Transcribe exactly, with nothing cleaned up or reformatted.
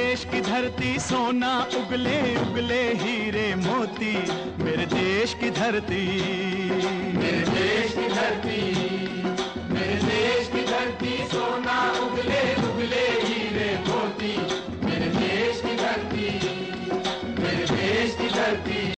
देश की धरती सोना उगले उगले हीरे मोती, मेरे देश की धरती, मेरे देश की धरती।